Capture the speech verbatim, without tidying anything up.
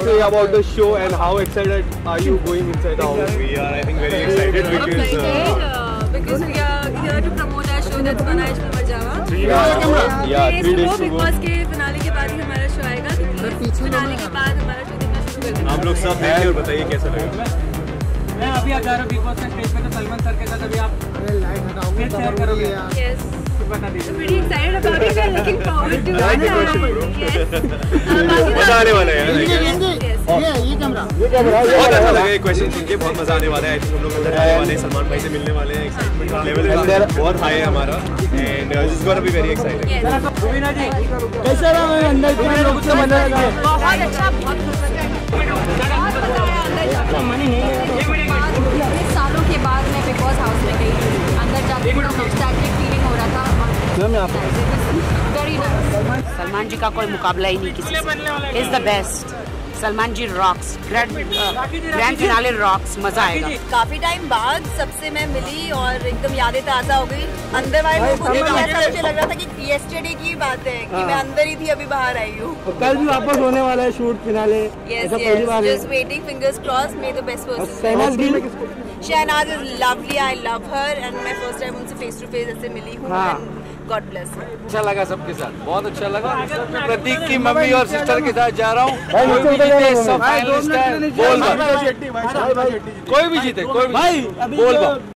say about the show and how excited are you going inside the house? We are, I think, very excited because uh, because we are here to promote our show that's Mana Ishq Mar Jawa. Yeah, three days to go. Big Boss के finale के बाद ही हमारा show आएगा. Finale के बाद हमारा show देखना शुरू कर देंगे. आप लोग सब देखिए और बताइए कैसा लगा. मैं अभी आ जा रहा हूँ बिग बॉस के स्टेज पे, तो सलमान सर के साथ अभी आप लाइव हटाओगे शेयर करोगे. Yes. बता दीजिए. Pretty excited about it. We're looking forward to it. Yes. मजा आने वाला है. ये ये कैमरा बहुत अच्छा लगा ये क्वेश्चन सुन के. बहुत मजा आने वाला है. हम लोग अंदर जाने वाले हैं, सलमान भाई से मिलने वाले हैं. एक्साइटमेंट लेवल बहुत हाई है हमारा and this is gonna be very exciting. Rubina ji कैसा रहा मैं अंदर इतने लोगों से मिलने लगा. बहुत अच्छा, बहुत मजा आया अंदर जाके. मनी नहीं है. सालों के बाद मैं बिग बॉस हाउस में गई. अंदर जाके पूरा नॉस्टैल्जिक फीलिंग हो रहा था. Very nice. सलमान जी का कोई मुकाबला ही नहीं किसी से. Is the best. Salman ji rocks. Grand grand finale rocks. मजा आएगा. काफी टाइम बाद सबसे मैं मिली और एकदम यादें ताज़ा हो गई. अंदर वाले लोगों को देख के ऐसा मुझे लग रहा था कि येस्टरडे की बात है कि मैं अंदर ही थी, अभी बाहर आई हूँ. कल भी वापस होने वाला है shoot finale. Yes, yes. Just waiting, fingers crossed. May the best person. Shehnaaz Gill. Shehnaaz is lovely. I love her and मैं first time उनसे face to face ऐसे मिली हूँ. God bless her. अच्छा लगा सबके साथ. बहुत अच्छा लगा. प्रतीक की मम्मी और सिस्टर के साथ जा रहा हूँ. कोई भी जीते, कोई भी जीते, कोई भी बोल.